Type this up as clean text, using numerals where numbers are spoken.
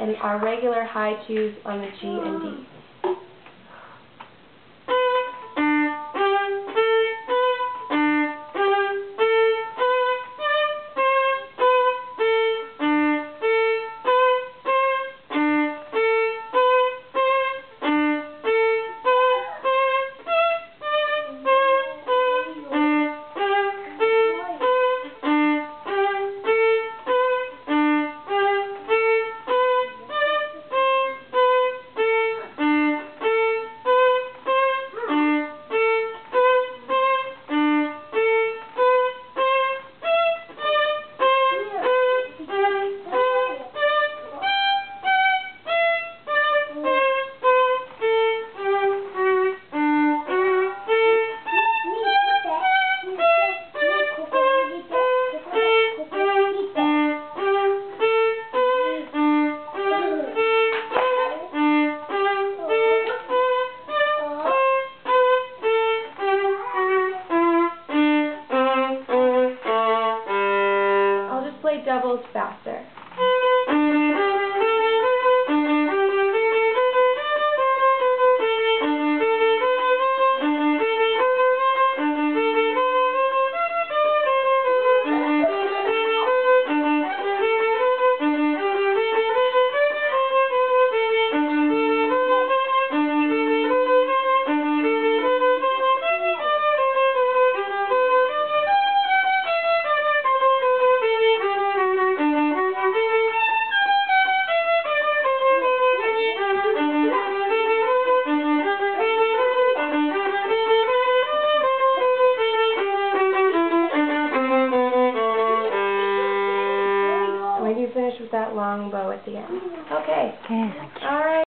and our regular high 2s on the G and D. Play doubles faster. When you finish with that long bow at the end. Okay. All right.